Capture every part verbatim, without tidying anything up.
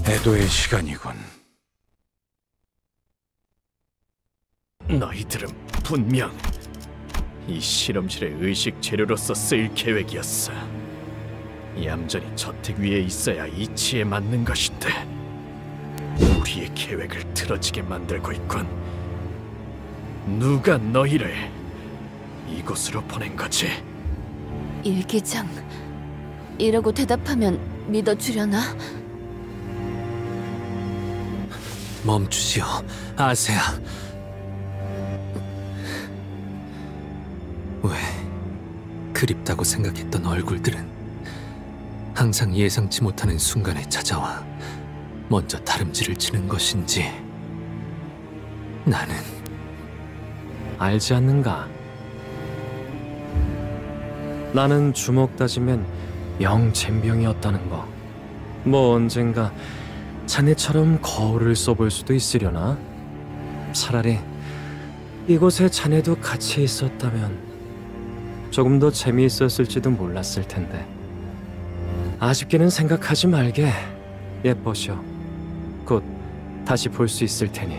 애도의 시간이군. 너희들은 분명 이 실험실의 의식 재료로서 쓰일 계획이었어. 얌전히 저택 위에 있어야 이치에 맞는 것인데 우리의 계획을 틀어지게 만들고 있군. 누가 너희를 이곳으로 보낸 거지? 일기장, 이라고 대답하면 믿어주려나? 멈추시오, 아세아. 왜 그립다고 생각했던 얼굴들은 항상 예상치 못하는 순간에 찾아와 먼저 다름질을 치는 것인지 나는 알지 않는가? 나는 주먹 다지면 영젬병이었다는 거. 뭐 언젠가 자네처럼 거울을 써볼 수도 있으려나? 차라리 이곳에 자네도 같이 있었다면 조금 더 재미있었을지도 몰랐을 텐데. 아쉽게는 생각하지 말게. 예뻐셔. 곧 다시 볼 수 있을 테니.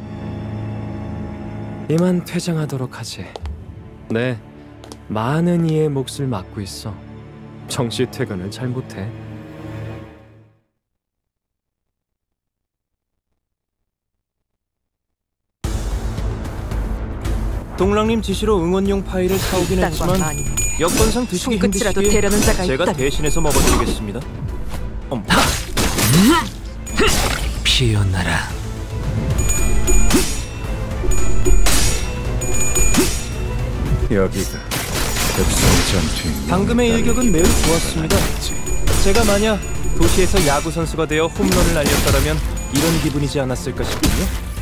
이만 퇴장하도록 하지. 네, 많은 이의 몫을 맡고 있어. 정시 퇴근을 잘 못해. 동랑님 지시로 응원용 파일을 사오긴 했지만 여건상 드시기 힘드시기에 제가 대신해서 먹어드리겠습니다. 엄. 피어나라. 여기가 흑성 전투인 방금의 일격은 매우 좋았습니다. 제가 만약 도시에서 야구 선수가 되어 홈런을 날렸더라면 이런 기분이지 않았을까 싶군요.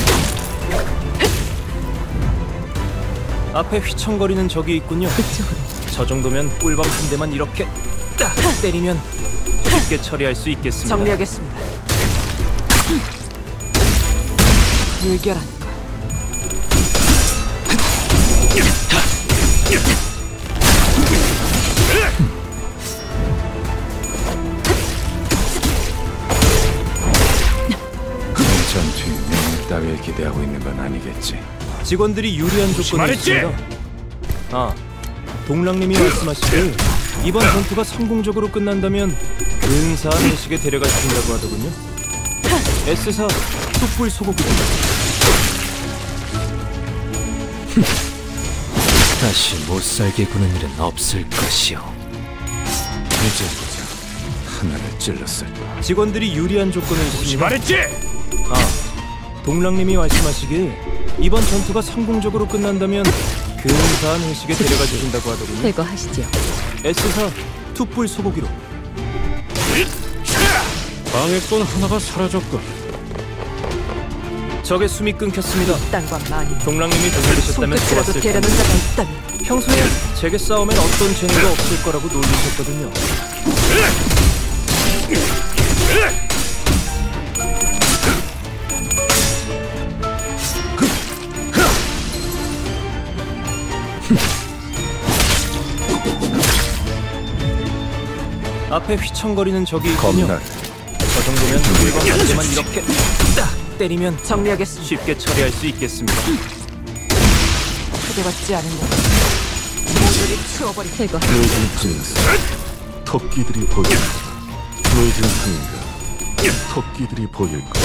앞에 휘청거리는 적이 있군요. 저 정도면 꿀밤 한 대만 이렇게 딱 때리면 쉽게 처리할 수 있겠습니다. 정리하겠습니다. 물결한 전투인 명예 따위를 기대하고 있는 건 아니겠지. 직원들이 유리한 조건이 있습니다. 아, 동랑님이 말씀하시길 이번 전투가 성공적으로 끝난다면 근사한 회식에 데려가 주신다고 하더군요. 에스사 숯불 소고기입니다. 다시 못살게 구는 일은 없을 것이오. 이제 보자. 하나를 찔렀을 거야. 직원들이 유리한 조건을 있습니다. 말했지! 아, 동랑님이 말씀하시길 이번 전투가 성공적으로 끝난다면 근사한 회식에 데려가 주신다고 하더군요. 제거하시죠. 에스사 툭불 소고기로. 방해꾼 하나가 사라졌군. 적의 숨이 끊겼습니다. 땅과 많이 동랑님이 도와주셨다면 손끝이라도 좋았을 대라는 텐데 자가 있다면 평소에 제게 싸우면 어떤 재미가 없을 거라고 놀리셨거든요. 앞에 휘청거리는 적이 있군요. 겁나. 저 정도면 물건 한 개만 이렇게 딱 때리면 정리하겠습니다. 쉽게 처리할 수 있겠습니다. 초대받지 않은 것 모조리 치워버리 제거. 요즘 찔렀어. 토끼들이 보일 거야. 요즘 한가 토끼들이 보일 거야.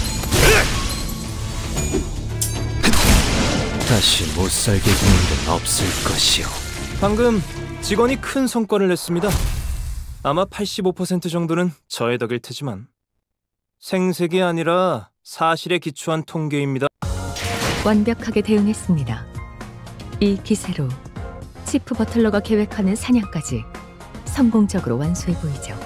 다시 못살게 구는 일은 없을 것이오. 방금 직원이 큰 성과를 냈습니다. 아마 팔십오 퍼센트 정도는 저의 덕일 테지만 생색이 아니라 사실에 기초한 통계입니다. 완벽하게 대응했습니다. 이 기세로 치프 버틀러가 계획하는 사냥까지 성공적으로 완수해 보이죠.